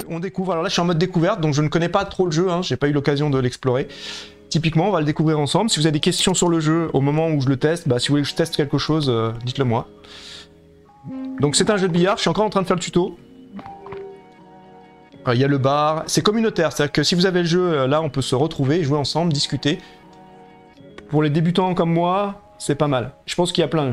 on découvre. Alors là, je suis en mode découverte, donc je ne connais pas trop le jeu, hein, j'ai pas eu l'occasion de l'explorer. Typiquement, on va le découvrir ensemble. Si vous avez des questions sur le jeu au moment où je le teste, bah, si vous voulez que je teste quelque chose, dites-le moi. Donc c'est un jeu de billard, je suis encore en train de faire le tuto. Il y a le bar, c'est communautaire, c'est-à-dire que si vous avez le jeu, là on peut se retrouver, jouer ensemble, discuter. Pour les débutants comme moi, c'est pas mal. Je pense qu'il y a plein.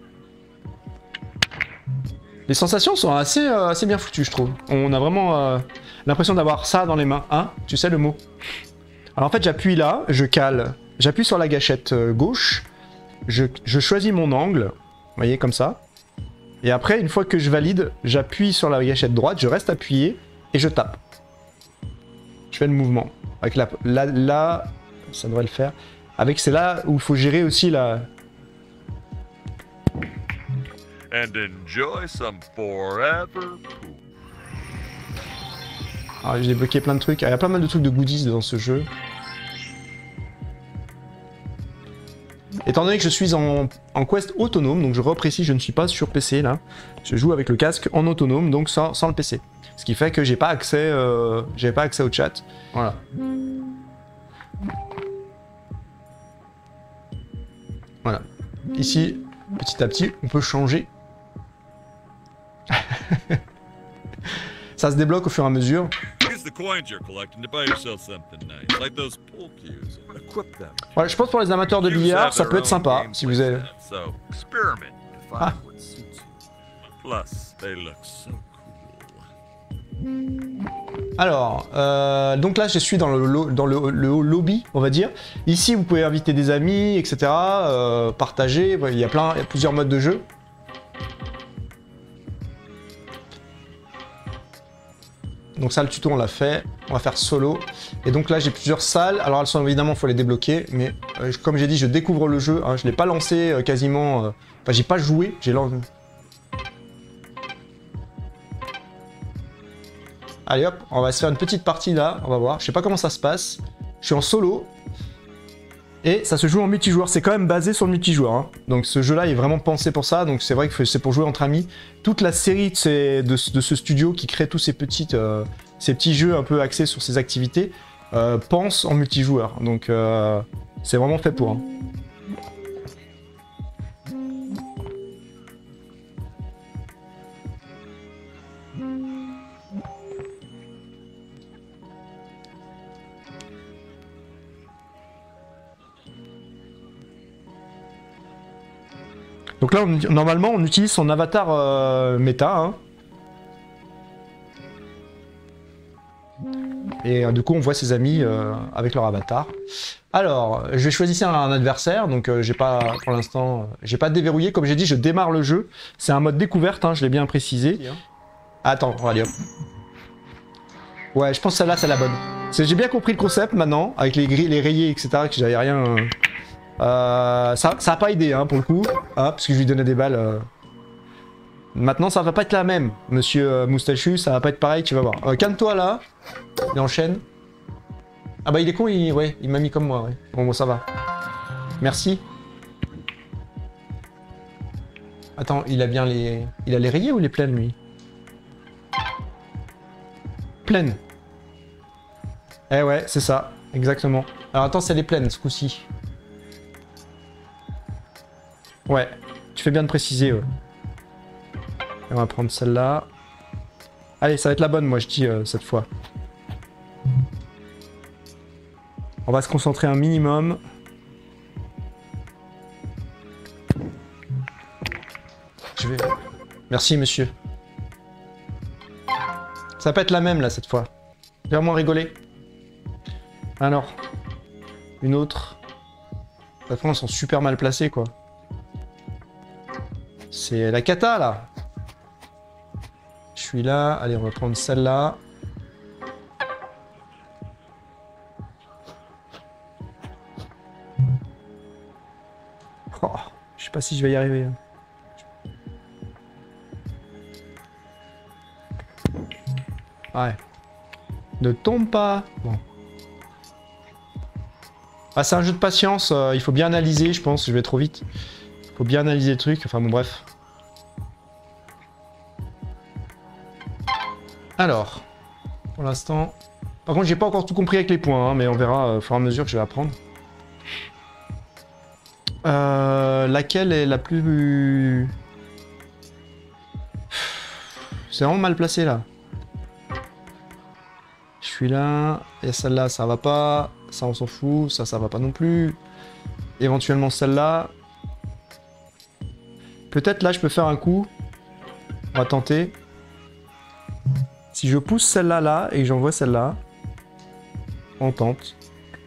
Les sensations sont assez bien foutues, je trouve. On a vraiment l'impression d'avoir ça dans les mains. Hein? Tu sais le mot? Alors en fait, j'appuie là, je cale. J'appuie sur la gâchette gauche. Je choisis mon angle. Vous voyez, comme ça. Et après, une fois que je valide, j'appuie sur la gâchette droite, je reste appuyé et je tape. Je fais le mouvement. Avec là, ça devrait le faire. Avec, c'est là où il faut gérer aussi la... And enjoy some forever pool. Alors, j'ai débloqué plein de trucs. Il y a pas mal de trucs de goodies dans ce jeu. Étant donné que je suis en quest autonome, donc je reprécise, je ne suis pas sur PC là. Je joue avec le casque en autonome, donc sans le PC. Ce qui fait que j'ai pas accès au chat. Voilà. Voilà. Ici, petit à petit, on peut changer. Ça se débloque au fur et à mesure. Voilà, je pense pour les amateurs de billard, ça peut être sympa si vous avez. Ah. Alors, donc là je suis dans le lobby, on va dire. Ici vous pouvez inviter des amis, etc. Partager, il y a plusieurs modes de jeu. Donc ça, le tuto, on l'a fait. On va faire solo. Et donc là, j'ai plusieurs salles. Alors elles sont évidemment, il faut les débloquer. Mais comme j'ai dit, je découvre le jeu. Hein. Je ne l'ai pas lancé quasiment... Enfin, j'ai pas joué. J'ai lancé... Allez hop, on va se faire une petite partie là. On va voir. Je sais pas comment ça se passe. Je suis en solo. Et ça se joue en multijoueur. C'est quand même basé sur le multijoueur. Hein. Donc ce jeu-là est vraiment pensé pour ça. Donc c'est vrai que c'est pour jouer entre amis. Toute la série de ce studio qui crée tous ces petits jeux un peu axés sur ces activités pense en multijoueur. Donc c'est vraiment fait pour. Hein. Donc là, normalement, on utilise son avatar méta. Hein. Et du coup, on voit ses amis avec leur avatar. Alors, je vais choisir un adversaire. Donc, j'ai pas, pour l'instant, j'ai pas déverrouillé. Comme j'ai dit, je démarre le jeu. C'est un mode découverte, hein, je l'ai bien précisé. Attends, on va aller hop. Ouais, je pense que celle-là, c'est la bonne. J'ai bien compris le concept maintenant, avec les rayés, etc. Que j'avais rien... ça a pas aidé hein, pour le coup, hein, parce que je lui donnais des balles. Maintenant ça va pas être la même, monsieur Moustachu, ça va pas être pareil, tu vas voir. Calme-toi là, il enchaîne. Ah bah il est con, ouais, il m'a mis comme moi, ouais. Bon ça va. Merci. Attends, il a bien les... Il a les rayés ou les pleines lui? Pleines. Eh ouais, c'est ça, exactement. Alors attends, c'est les pleines ce coup-ci. Ouais, tu fais bien de préciser. Ouais. Et on va prendre celle-là. Allez, ça va être la bonne, moi, je dis, cette fois. On va se concentrer un minimum. Je vais... Merci, monsieur. Ça va pas être la même, là, cette fois. J'ai vraiment rigolé. Alors. Une autre. Les fois, elles sont super mal placées, quoi. C'est la cata, là. Je suis là. Allez, on va prendre celle-là. Oh, je sais pas si je vais y arriver. Ouais. Ne tombe pas. Bon. Ah, c'est un jeu de patience. Il faut bien analyser, je pense. Je vais trop vite. Faut bien analyser le truc, enfin bon bref. Alors. Pour l'instant. Par contre, j'ai pas encore tout compris avec les points, hein, mais on verra au fur et à mesure que je vais apprendre. Laquelle est la plus... C'est vraiment mal placé là. Je suis là. Et celle-là, ça va pas. Ça, on s'en fout. Ça va pas non plus. Éventuellement celle-là. Peut-être là, je peux faire un coup. On va tenter. Si je pousse celle-là là et que j'envoie celle-là, on tente.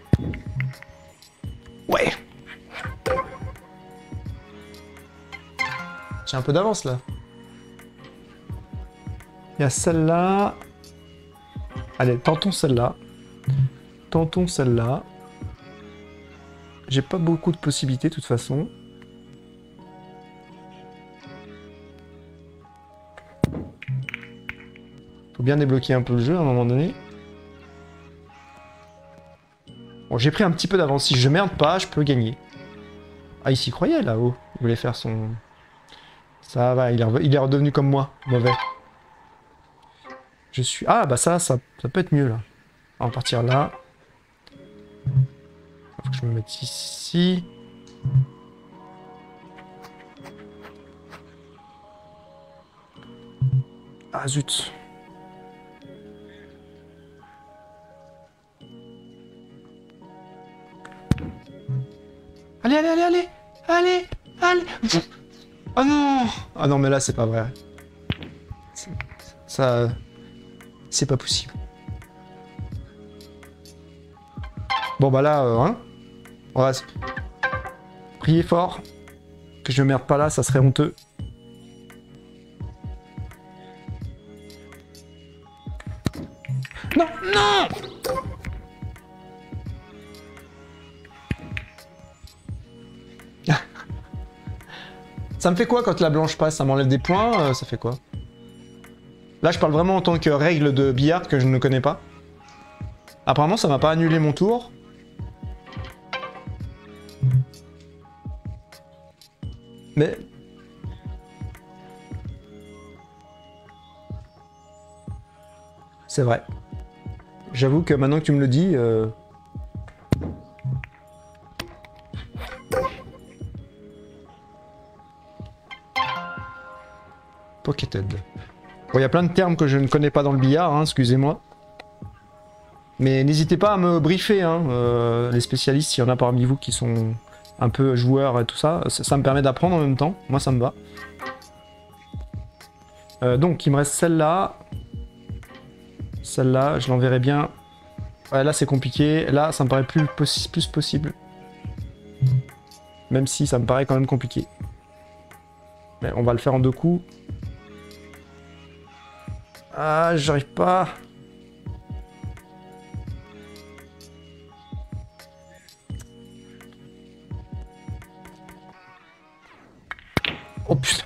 Ouais. J'ai un peu d'avance là. Il y a celle-là. Allez, tentons celle-là. Tentons celle-là. J'ai pas beaucoup de possibilités de toute façon. Faut bien débloquer un peu le jeu à un moment donné. Bon, j'ai pris un petit peu d'avance. Si je merde pas, je peux gagner. Ah, il s'y croyait là-haut. Il voulait faire son... Ça va, il est redevenu comme moi. Mauvais. Je suis... Ah, bah ça peut être mieux là. On va partir là. Faut que je me mette ici. Ah zut. Allez, allez, allez, allez. Allez, allez. Oh non. Ah non, mais là, c'est pas vrai. Ça... C'est pas possible. Bon, bah là, hein. On va prier fort. Que je ne merde pas là, ça serait honteux. Non, non. Ça me fait quoi quand la blanche passe? Ça m'enlève des points? Ça fait quoi? Là, je parle vraiment en tant que règle de billard que je ne connais pas. Apparemment, ça m'a pas annulé mon tour. Mais... C'est vrai. J'avoue que maintenant que tu me le dis... Pocketed. Bon, il y a plein de termes que je ne connais pas dans le billard, hein, excusez-moi. Mais n'hésitez pas à me briefer, hein, les spécialistes, s'il y en a parmi vous qui sont un peu joueurs et tout ça. Ça me permet d'apprendre en même temps. Moi, ça me va. Donc, il me reste celle-là. Celle-là, je l'enverrai bien. Ouais, là, c'est compliqué. Là, ça me paraît plus possible. Même si ça me paraît quand même compliqué. Mais on va le faire en 2 coups. Ah, j'arrive pas. Oh putain.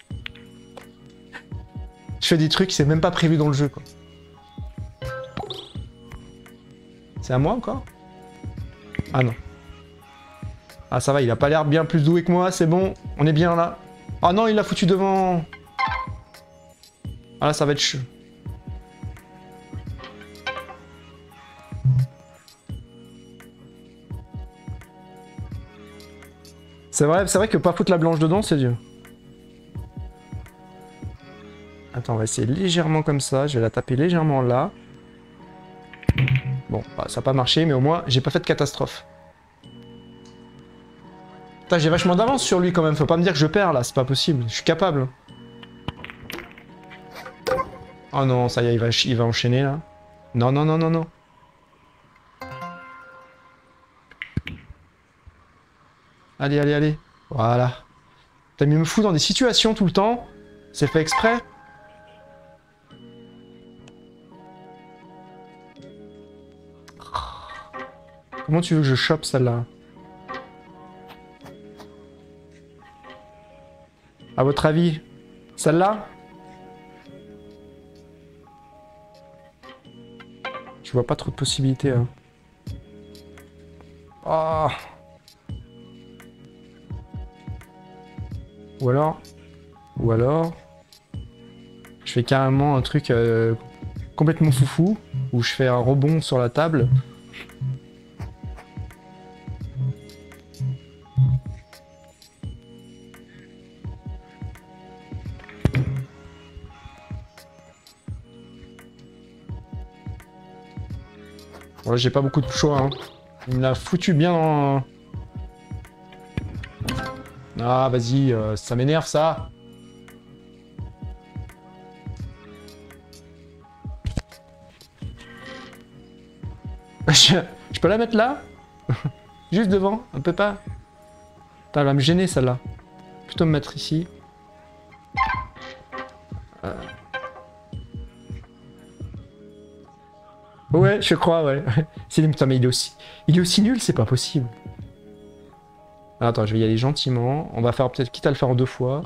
Je fais des trucs, c'est même pas prévu dans le jeu, quoi. C'est à moi encore? Ah non. Ah ça va, il a pas l'air bien plus doué que moi, c'est bon. On est bien là. Ah non, il l'a foutu devant. Ah là, ça va être chaud. C'est vrai que pas foutre la blanche dedans, c'est dur. Attends, on va essayer légèrement comme ça. Je vais la taper légèrement là. Bon, bah, ça n'a pas marché, mais au moins, j'ai pas fait de catastrophe. Putain, j'ai vachement d'avance sur lui quand même. Faut pas me dire que je perds là, c'est pas possible. Je suis capable. Oh non, ça y est, il va enchaîner là. Non, non, non, non, non. Allez, allez, allez. Voilà. T'as mis me foutre dans des situations tout le temps. C'est fait exprès. Comment tu veux que je chope celle-là? À votre avis, celle-là? Je vois pas trop de possibilités. Hein. Oh. Ou alors, je fais carrément un truc complètement foufou. où je fais un rebond sur la table. Voilà, j'ai pas beaucoup de choix. Hein. Il me l'a foutu bien en... Ah, vas-y, ça m'énerve, ça. Je peux la mettre là? Juste devant? On peut pas? Putain, elle va me gêner, celle-là. Plutôt me mettre ici. Ouais, je crois, ouais. Putain, mais il est aussi nul, c'est pas possible. Attends, je vais y aller gentiment. On va faire peut-être, quitte à le faire en 2 fois.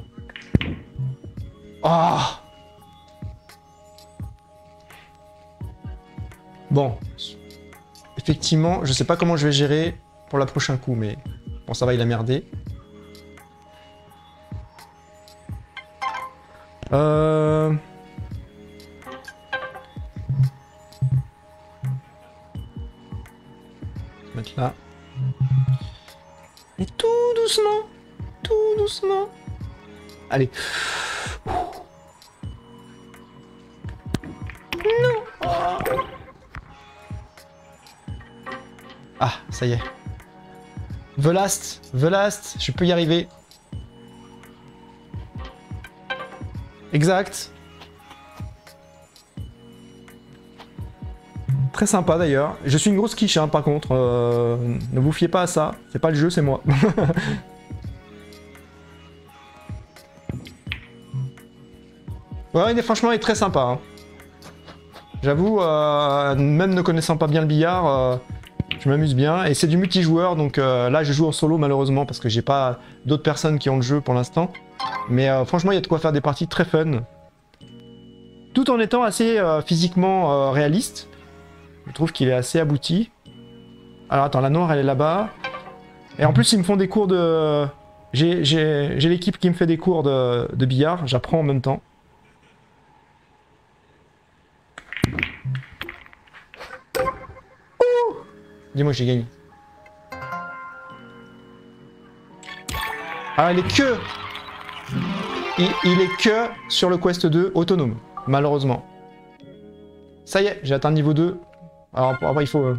Oh! Bon. Effectivement, je sais pas comment je vais gérer pour la prochain coup, mais... Bon, ça va, il a merdé. Mettre là. Et tout doucement. Tout doucement. Allez. Non. Oh. Ah, ça y est. The last, je peux y arriver. Exact. Très sympa d'ailleurs. Je suis une grosse quiche hein, par contre. Ne vous fiez pas à ça. C'est pas le jeu, c'est moi. Ouais, franchement, il est très sympa. Hein. J'avoue, même ne connaissant pas bien le billard, je m'amuse bien. Et c'est du multijoueur, donc là je joue en solo malheureusement parce que j'ai pas d'autres personnes qui ont le jeu pour l'instant. Mais franchement, il y a de quoi faire des parties très fun. Tout en étant assez physiquement réaliste. Je trouve qu'il est assez abouti. Alors attends, la noire elle est là-bas. Et en plus ils me font des cours de... J'ai l'équipe qui me fait des cours de billard, j'apprends en même temps. Dis-moi j'ai gagné. Ah, il est que... Il est que sur le Quest 2 autonome, malheureusement. Ça y est, j'ai atteint le niveau 2. Alors après il faut...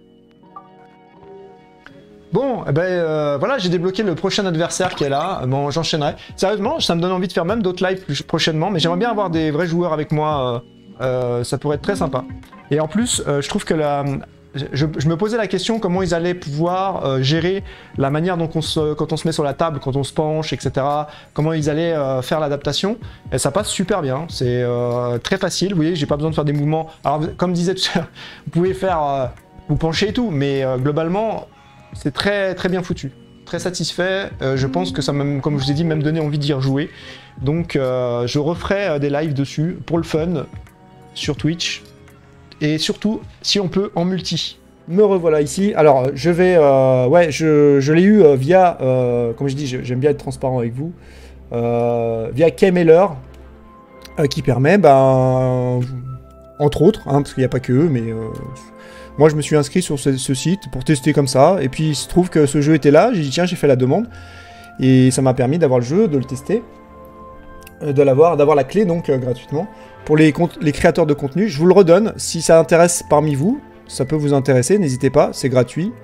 Bon, eh ben voilà, j'ai débloqué le prochain adversaire qui est là. Bon, j'enchaînerai. Sérieusement, ça me donne envie de faire même d'autres lives plus prochainement, mais j'aimerais bien avoir des vrais joueurs avec moi. Ça pourrait être très sympa. Et en plus, je trouve que je me posais la question comment ils allaient pouvoir gérer la manière dont quand on se met sur la table, quand on se penche, etc. Comment ils allaient faire l'adaptation. Et ça passe super bien. C'est très facile. Vous voyez, j'ai pas besoin de faire des mouvements. Alors, comme disait tout à l'heure, vous pouvez faire vous pencher et tout, mais globalement, c'est très très bien foutu. Très satisfait. Je pense que ça m'a, comme je vous ai dit, même donné envie d'y rejouer. Donc, je referai des lives dessus pour le fun sur Twitch. Et surtout, si on peut, en multi. Me revoilà ici. Alors, je vais... ouais, je l'ai eu via... comme je dis, j'aime bien être transparent avec vous. Via Kmailer, qui permet, ben... entre autres, hein, parce qu'il n'y a pas que eux, mais... moi, je me suis inscrit sur ce site pour tester comme ça. Et puis, il se trouve que ce jeu était là. J'ai dit, tiens, j'ai fait la demande. Et ça m'a permis d'avoir le jeu, de le tester. D'avoir la clé, donc, gratuitement. Pour les créateurs de contenu, je vous le redonne. Si ça intéresse parmi vous, ça peut vous intéresser. N'hésitez pas, c'est gratuit.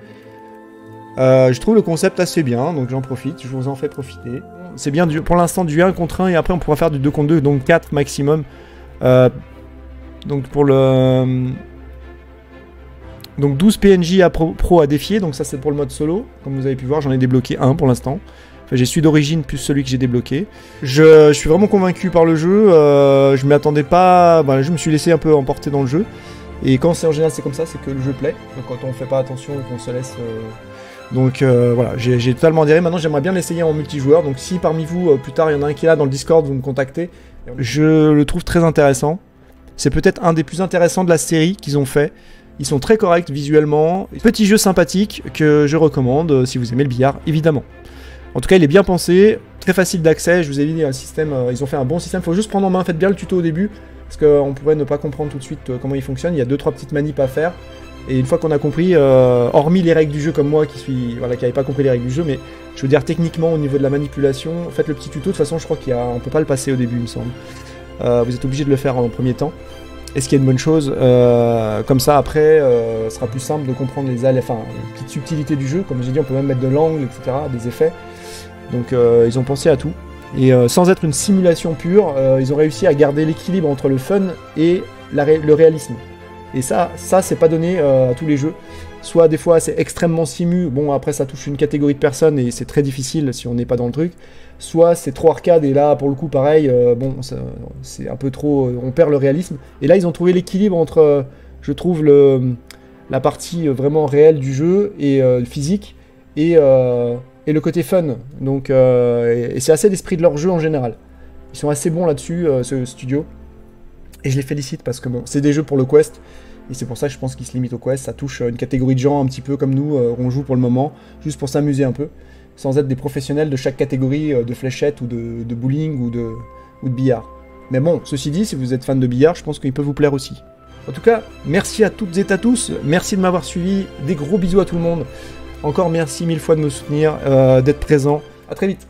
Je trouve le concept assez bien, donc j'en profite. Je vous en fais profiter. C'est bien pour l'instant du 1 contre 1. Et après, on pourra faire du 2 contre 2, donc 4 maximum. Donc, pour le... Donc 12 PNJ pro à défier, donc ça c'est pour le mode solo. Comme vous avez pu voir, j'en ai débloqué un pour l'instant. Enfin, j'ai celui d'origine plus celui que j'ai débloqué. Je suis vraiment convaincu par le jeu, je m'y attendais pas, ben, je me suis laissé un peu emporter dans le jeu. Et quand c'est en général c'est comme ça, c'est que le jeu plaît. Donc quand on fait pas attention et qu'on se laisse... Donc voilà, j'ai totalement adhéré. Maintenant j'aimerais bien l'essayer en multijoueur. Donc si parmi vous, plus tard, il y en a un qui est là dans le Discord, vous me contactez. Je le trouve très intéressant. C'est peut-être un des plus intéressants de la série qu'ils ont fait. Ils sont très corrects visuellement. Petit jeu sympathique que je recommande si vous aimez le billard, évidemment. En tout cas, il est bien pensé. très facile d'accès, je vous ai dit, un système, ils ont fait un bon système, il faut juste prendre en main, faites bien le tuto au début, parce qu'on pourrait ne pas comprendre tout de suite comment il fonctionne, il y a 2-3 petites manips à faire, et une fois qu'on a compris, hormis les règles du jeu comme moi qui n'avais pas compris les règles du jeu, mais je veux dire techniquement au niveau de la manipulation, faites le petit tuto, de toute façon je crois qu'on peut pas le passer au début il me semble. Vous êtes obligé de le faire en premier temps. Et ce qui est une bonne chose, comme ça après, ce sera plus simple de comprendre les petites subtilités du jeu. Comme j'ai dit, on peut même mettre de l'angle, etc., des effets. Donc ils ont pensé à tout. Et sans être une simulation pure, ils ont réussi à garder l'équilibre entre le fun et le réalisme. Et ça c'est pas donné à tous les jeux. Soit des fois c'est extrêmement simu, bon après ça touche une catégorie de personnes et c'est très difficile si on n'est pas dans le truc. Soit c'est trop arcade et là pour le coup pareil, bon c'est un peu trop, on perd le réalisme. Et là ils ont trouvé l'équilibre entre, je trouve, la partie vraiment réelle du jeu et physique et le côté fun. Donc et c'est assez l'esprit de leur jeu en général. Ils sont assez bons là-dessus, ce studio. Et je les félicite parce que bon, c'est des jeux pour le Quest. Et c'est pour ça que je pense qu'ils se limitent au Quest. Ça touche une catégorie de gens un petit peu comme nous, on joue pour le moment, juste pour s'amuser un peu, sans être des professionnels de chaque catégorie de fléchettes ou de bowling ou de billard. Mais bon, ceci dit, si vous êtes fan de billard, je pense qu'il peut vous plaire aussi. En tout cas, merci à toutes et à tous, merci de m'avoir suivi, des gros bisous à tout le monde. Encore merci 1000 fois de me soutenir, d'être présent. À très vite.